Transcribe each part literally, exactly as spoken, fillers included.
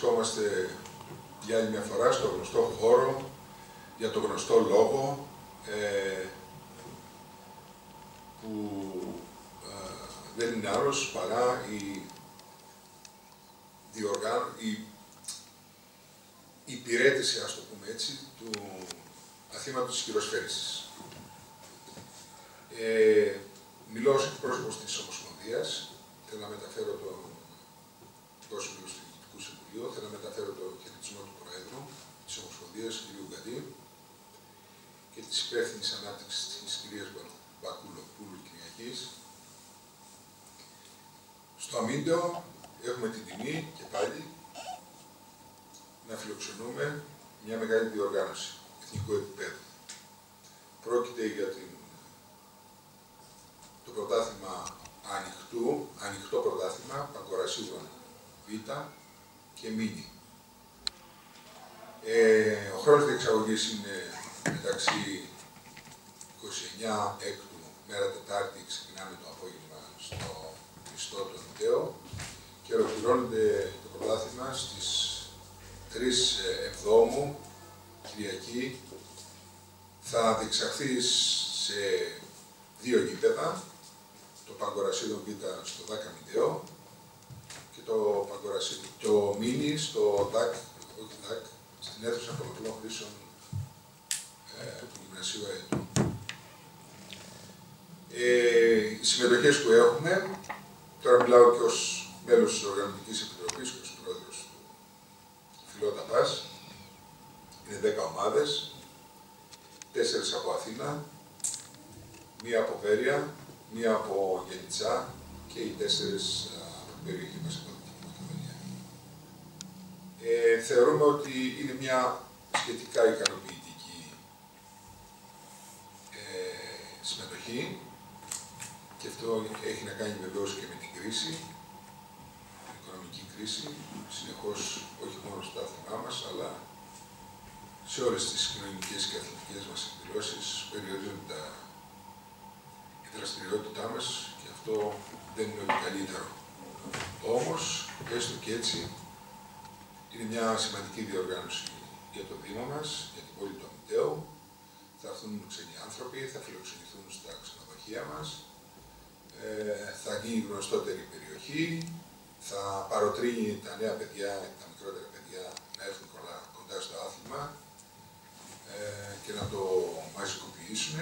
βρισκόμαστε για άλλη μια φορά στο γνωστό χώρο, για το γνωστό λόγο, ε, που ε, δεν είναι άλλος παρά η, διοργά... η υπηρέτηση, ας το πούμε έτσι, του αθήματος της χειροσφαίρισης. Ε, μιλώ ως εκπρόσωπος της Ομοσπονδίας, θέλω να μεταφέρω το πρόσωπο του Διοικητικού Συμβουλίου, θέλω να μεταφέρω το χαιρετισμό του Προέδρου της Ομοσπονδίας, κ. Γκαντή, και της υπεύθυνης ανάπτυξης της κυρίας Μπακούλου Κυριακής. Στο Αμίντεο έχουμε την τιμή και πάλι να φιλοξενούμε μια μεγάλη διοργάνωση εθνικού επίπεδου. Πρόκειται για την, το πρωτάθλημα ανοιχτού, ανοιχτό πρωτάθλημα Παγκορασίδων Β και Μίνι. Ε, ο χρόνος διεξαγωγής είναι μεταξύ είκοσι εννέα έκτου, μέρα Τετάρτη, ξεκινάμε το απόγευμα στο Χριστό του Αμιντέο και ολοκληρώνεται το πρωτάθλημα στις τρεις Εβδόμου, Κυριακή. Θα διεξαχθεί σε δύο γήπεδα, το Παγκορασίδων Β στο ΔΑΚ Αμιντέο και το, το Μίνι στο ΔΑΚ, όχι ΔΑΚ, στην αίθουσα πολλαπλών χρήσεων ε, του Γυμνασίου ΑΕΤΟ. Ε, οι συμμετοχές που έχουμε, τώρα μιλάω και ως μέλος της Οργανωτικής Επιτροπής και ως πρόεδρος του Φιλότα Πας, είναι δέκα ομάδες, τέσσερις από Αθήνα, μία από Βέρεια, μία από Γενιτσά και οι τέσσερις από την περιοχή μας από την Μακεδονία. Ε, θεωρούμε ότι είναι μια σχετικά ικανοποιητική ε, συμμετοχή και αυτό έχει να κάνει βεβαίως και με την κρίση, την οικονομική κρίση, συνεχώς όχι μόνο στο άθλημά μας, αλλά σε όλες τις κοινωνικές και αθλητικές μας εκδηλώσεις περιορίζονται η δραστηριότητά μας και αυτό δεν είναι ότι καλύτερο. Όμως, έστω και έτσι, είναι μια σημαντική διοργάνωση για το Δήμο μας, για την πόλη του Αμιντέου. Θα έρθουν ξένοι άνθρωποι, θα φιλοξενηθούν στα ξενοδοχεία μας, ε, θα γίνει γνωστότερη περιοχή, θα παροτρύνει τα νέα παιδιά, τα μικρότερα παιδιά να έρθουν κοντά στο άθλημα ε, και να το μαζικοποιήσουν.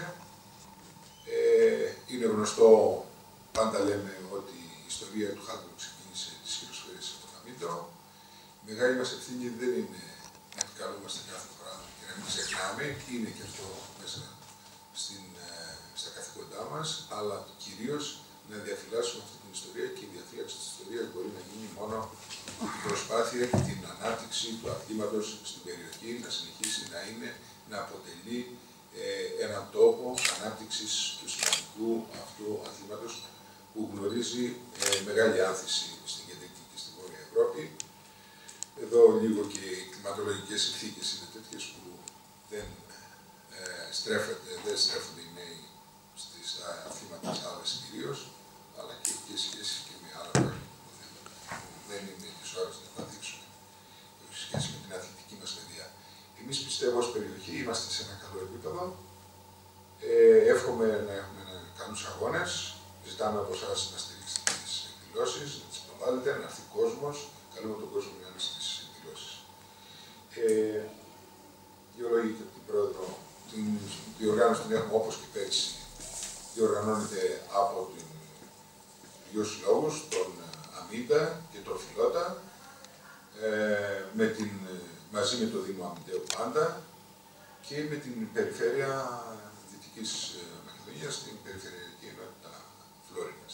Ε, είναι γνωστό, πάντα λέμε ότι η ιστορία του χάντρου ξεκίνησε της χειροσφαίρισης από τον Αμίντεο. Η μεγάλη μας ευθύνη δεν είναι να επικαλούμαστε κάθε φορά και να μην ξεχνάμε, και είναι και αυτό μέσα στην, στα καθήκοντά μας, αλλά κυρίως να διαφυλάσσουμε αυτή την ιστορία, και η διαφύλαξη της ιστορίας μπορεί να γίνει μόνο την προσπάθεια και την ανάπτυξη του αθλήματος στην περιοχή, να συνεχίσει να είναι, να αποτελεί ε, έναν τόπο ανάπτυξης του σημαντικού αυτού αθλήματος που γνωρίζει ε, μεγάλη άνθηση στην κεντρική και στην βόρεια Ευρώπη. Εδώ λίγο και οι κλιματολογικές συνθήκες είναι τέτοιες που δεν ε, στρέφονται, δεν στρέφονται οι νέοι στις αθλήματα της άλλας κυρίως, αλλά και έχει σχέση και με άλλα πράγματα που δεν είναι τις ώρες να τα δείξουμε. Έχει σχέση με την αθλητική μας παιδεία. Εμείς πιστεύω ως περιοχή είμαστε σε ένα καλό επίπεδο. Ε, εύχομαι να έχουμε καλούς αγώνες. Ζητάμε από εσάς να στηρίξετε τις εκδηλώσεις, να τις προβάλλετε, να έρθει κόσμος. Καλούμε τον κόσμο να είναι στις εκδηλώσεις. Ε, δύο λόγια και από την πρόεδρο. Την διοργάνωση την έχουμε όπως και πέρυσι. Διοργανώνεται από την δύο συλλόγους, τον Αμίντα και τον Φιλότα, ε, με την, μαζί με το Δήμο Αμιντέου πάντα και με την περιφέρεια Δυτικής Μακεδονίας, την Περιφερειακή Ενότητα Φλόρινας.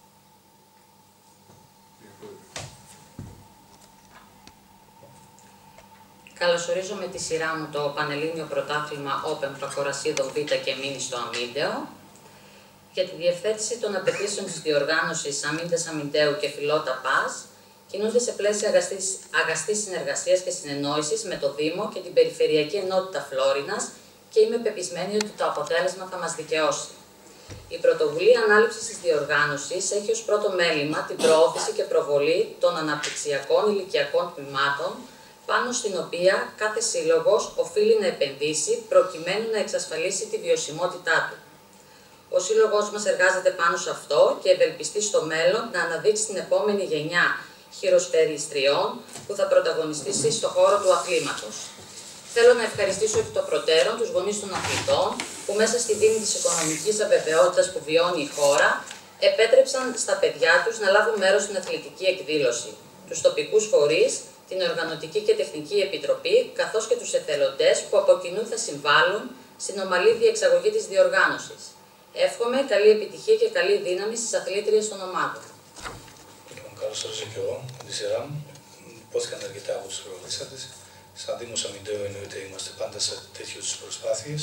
Καλωσορίζω με τη σειρά μου το Πανελλήνιο Πρωτάθλημα Open Παγκορασίδων Β και Μίνι στο Αμίντεο. Για τη διευθέτηση των απαιτήσεων της διοργάνωσης Αμίντες Αμιντέου και Φιλότα Πας, κινούνται σε πλαίσια αγαστής, αγαστής συνεργασίας και συνεννόησης με το Δήμο και την Περιφερειακή Ενότητα Φλόρινας και είμαι πεπισμένη ότι το αποτέλεσμα θα μας δικαιώσει. Η πρωτοβουλία ανάληψης της διοργάνωσης έχει ως πρώτο μέλημα την προώθηση και προβολή των αναπτυξιακών ηλικιακών τμήματων, πάνω στην οποία κάθε σύλλογος οφείλει να επενδύσει προκειμένου να εξασφαλίσει τη βιωσιμότητά του. Ο σύλλογος μας εργάζεται πάνω σε αυτό και ευελπιστεί στο μέλλον να αναδείξει την επόμενη γενιά χειροσφαιριστριών που θα πρωταγωνιστήσει στον χώρο του αθλήματος. Θέλω να ευχαριστήσω εκ των προτέρων τους γονείς των αθλητών που μέσα στη δίνη της οικονομικής αβεβαιότητας που βιώνει η χώρα επέτρεψαν στα παιδιά τους να λάβουν μέρος στην αθλητική εκδήλωση, τους τοπικούς φορείς, την Οργανωτική και Τεχνική Επιτροπή, καθώς και τους εθελοντές που από κοινού θα συμβάλλουν στην ομαλή διεξαγωγή της διοργάνωσης. Εύχομαι καλή επιτυχία και καλή δύναμη στις αθλήτριες των ομάδων. Λοιπόν, καλώς ορίζω και εγώ, με τη σειρά μου. Υπόθηκαν αρκετά από τους προλαλήσαντες. Σαν Δήμος Αμυντέου εννοείται είμαστε πάντα σε τέτοιες προσπάθειες.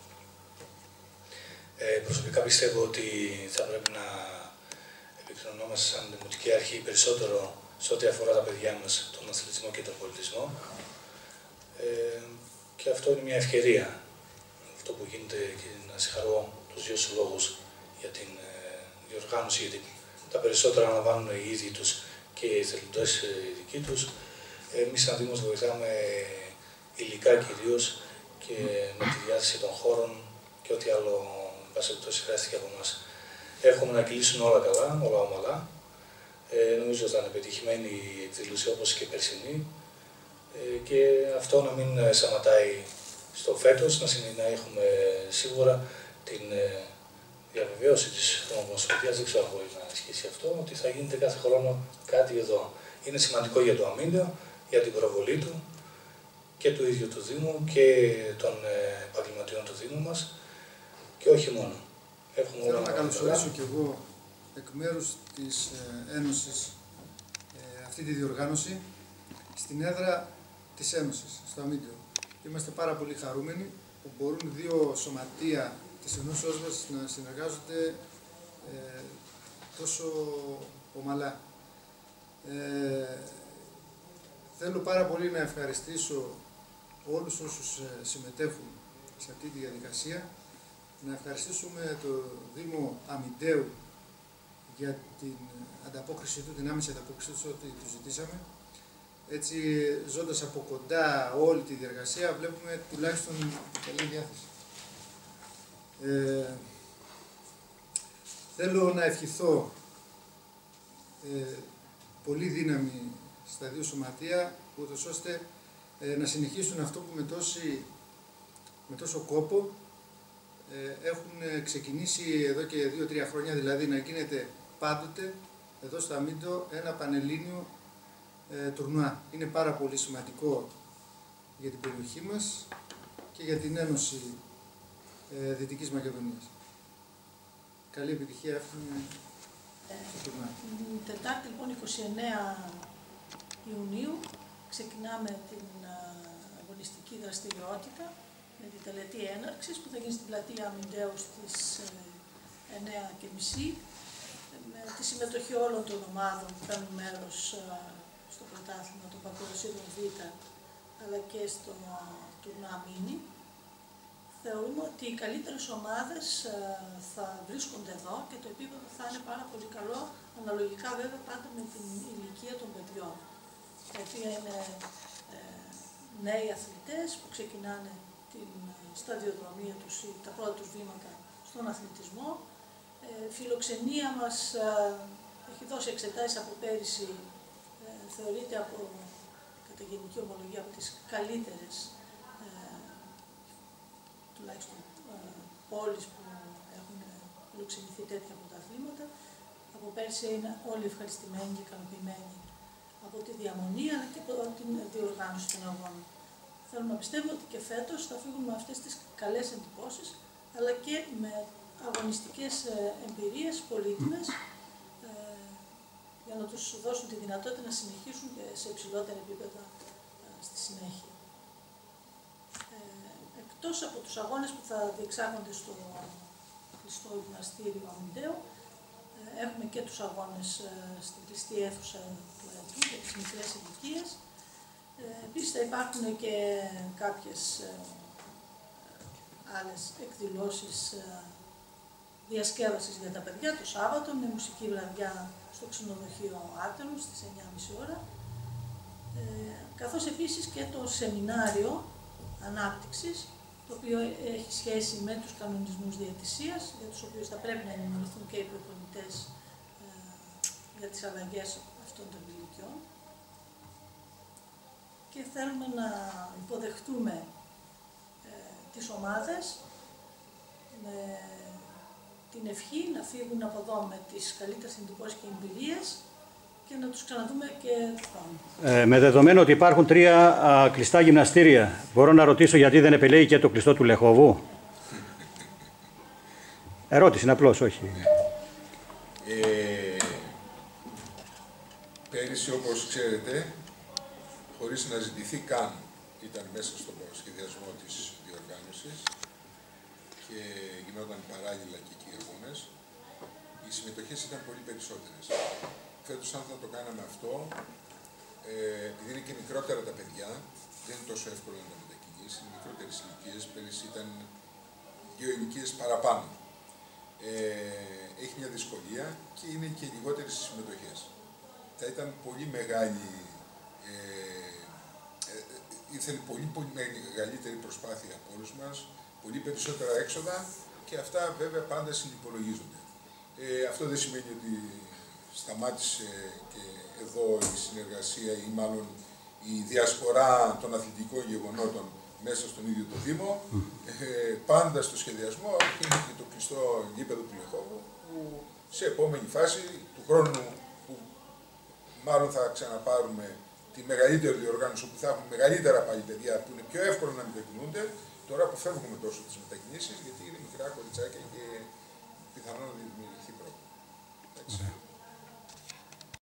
Ε, προσωπικά πιστεύω ότι θα πρέπει να επικοινωνόμαστε σαν Δημοτική Αρχή περισσότερο σε ό,τι αφορά τα παιδιά μας, τον αθλητισμό και τον πολιτισμό. Ε, και αυτό είναι μια ευκαιρία, αυτό που γίνεται, και να συγχαρώ τους δύο συλλόγους για την ε, διοργάνωση, γιατί τα περισσότερα αναλαμβάνουν οι ίδιοι τους και οι εθελοντές οι δικοί τους. Εμείς σαν Δήμος βοηθάμε υλικά κυρίως και με τη διάθεση των χώρων και ό,τι άλλο βάση περιπτώσει χρειάστηκε από εμάς. Εύχομαι να κυλήσουν όλα καλά, όλα ομαλά. Ε, νομίζω ότι θα είναι πετυχημένη η εκδήλωση όπως και η περσινή ε, και αυτό να μην σταματάει στο φέτος, να, να έχουμε σίγουρα την ε, διαβεβαίωση της Ομοσπονδίας, δεν ξέρω αν μπορεί να ισχύσει αυτό, ότι θα γίνεται κάθε χρόνο κάτι εδώ. Είναι σημαντικό για το Αμύντεο, για την προβολή του και του ίδιου του Δήμου και των επαγγελματιών του Δήμου μας και όχι μόνο. Έχουμε Θέλω να καλωσορίσω και εγώ εκ μέρους της Ένωσης ε, αυτή τη διοργάνωση στην έδρα της Ένωσης, στο Αμύντεο. Είμαστε πάρα πολύ χαρούμενοι που μπορούν δύο σωματεία της Ενώσεως μας να συνεργάζονται ε, τόσο ομαλά. Ε, θέλω πάρα πολύ να ευχαριστήσω όλους όσους συμμετέχουν σε αυτή τη διαδικασία, να ευχαριστήσουμε το Δήμο Αμυντέου για την ανταπόκριση του, την άμεση ανταπόκριση του, ό,τι του ζητήσαμε. Έτσι, ζώντας από κοντά όλη τη διεργασία, βλέπουμε τουλάχιστον καλή διάθεση. Ε, θέλω να ευχηθώ ε, πολύ δύναμη στα δύο σωματεία, ούτως ώστε ε, να συνεχίσουν αυτό που με, τόση, με τόσο κόπο ε, έχουν ξεκινήσει εδώ και δύο τρία χρόνια, δηλαδή να γίνεται πάντοτε εδώ στο Αμύντεο ένα πανελλήνιο ε, τουρνουά. Είναι πάρα πολύ σημαντικό για την περιοχή μας και για την Ένωση ε, Δυτικής Μακεδονίας. Καλή επιτυχία εύχομαι στο τουρνουά. Την Τετάρτη, λοιπόν, εικοστή ενάτη Ιουνίου, ξεκινάμε την αγωνιστική δραστηριότητα με τη τελετή έναρξης που θα γίνει στην πλατεία Αμυντέου στις εννιά και μισή, με τη συμμετοχή όλων των ομάδων που παίρνουν μέρος στο πρωτάθλημα των Πακορασίδων Β, αλλά και στο τουρνουά Μίνι. Θεωρούμε ότι οι καλύτερες ομάδες θα βρίσκονται εδώ και το επίπεδο θα είναι πάρα πολύ καλό, αναλογικά βέβαια πάντα με την ηλικία των παιδιών, τα οποία είναι ε, νέοι αθλητές που ξεκινάνε την σταδιοδρομία τους ή τα πρώτα τους βήματα στον αθλητισμό. Ε, φιλοξενία μας ε, έχει δώσει εξετάσεις από πέρυσι, ε, θεωρείται από, κατά γενική ομολογία, από τις καλύτερες ε, τουλάχιστον ε, πόλεις που έχουν φιλοξενηθεί τέτοια πρωταθλήματα. Από πέρσι είναι όλοι ευχαριστημένοι και ικανοποιημένοι από τη διαμονή αλλά και από την διοργάνωση των αγώνων. Θέλω να πιστεύω ότι και φέτος θα φύγουν με αυτές τις καλές εντυπώσεις, αλλά και με αγωνιστικές εμπειρίες πολύτιμες, ε, για να τους δώσουν τη δυνατότητα να συνεχίσουν και σε υψηλότερα επίπεδα ε, στη συνέχεια. Ε, εκτός από τους αγώνες που θα διεξάγονται στο κλειστό γυμναστήριο Αμυντέου, ε, έχουμε και τους αγώνες ε, στην κλειστή αίθουσα του ΕΑΤΟΥ για τις μικρές ηλικίες. Ε, επίσης θα υπάρχουν και κάποιες ε, άλλες εκδηλώσεις ε, διασκέδασης για τα παιδιά το Σάββατο με μουσική βραδιά στο ξενοδοχείο Άτελου στις εννιά και μισή ώρα, ε, καθώς επίσης και το σεμινάριο ανάπτυξης, το οποίο έχει σχέση με τους κανονισμούς διαιτησίας, για τους οποίους θα πρέπει να ενημερωθούν και οι προπονητές ε, για τις αλλαγές αυτών των ηλικιών. Και θέλουμε να υποδεχτούμε ε, τις ομάδες με την ευχή να φύγουν από εδώ με τις καλύτερες εντυπώσεις και εμπειρίες και να τους ξαναδούμε και του χρόνου. Ε, με δεδομένο ότι υπάρχουν τρία α, κλειστά γυμναστήρια, μπορώ να ρωτήσω γιατί δεν επιλέγει και το κλειστό του Λεχοβού. Ερώτηση, είναι απλώς, όχι. Ε, πέρυσι, όπως ξέρετε, χωρίς να ζητηθεί καν, ήταν μέσα στο σχεδιασμό της διοργάνωσης και γινόταν παράλληλα και εκεί οι αγώνες. Οι συμμετοχές ήταν πολύ περισσότερες. Φέτος, αν θα το κάναμε αυτό, ε, επειδή είναι και μικρότερα τα παιδιά, δεν είναι τόσο εύκολο να τα μετακινήσει, είναι μικρότερες ηλικίες, πέρυσι ήταν δύο ηλικίες παραπάνω. Ε, έχει μια δυσκολία και είναι και λιγότερες οι συμμετοχές. Θα ήταν πολύ μεγάλη, ε, ε, ήθελε πολύ, πολύ μεγαλύτερη προσπάθεια από όλους μας, πολύ περισσότερα έξοδα και αυτά βέβαια πάντα συνυπολογίζονται. Ε, αυτό δεν σημαίνει ότι σταμάτησε και εδώ η συνεργασία ή μάλλον η διασπορά των αθλητικών γεγονότων μέσα στον ίδιο το Δήμο. Ε, πάντα στο σχεδιασμό είναι και το κλειστό γήπεδο του Λεχόβου που σε επόμενη φάση του χρόνου που μάλλον θα ξαναπάρουμε τη μεγαλύτερη διοργάνωση όπου θα έχουμε μεγαλύτερα πάλι παιδιά που είναι πιο εύκολο να μετακινούνται. Τώρα αποφεύγουμε τόσο τις μετακινήσεις γιατί είναι μικρά κοριτσάκια και πιθανόν να δημιουργηθεί πρόβλημα.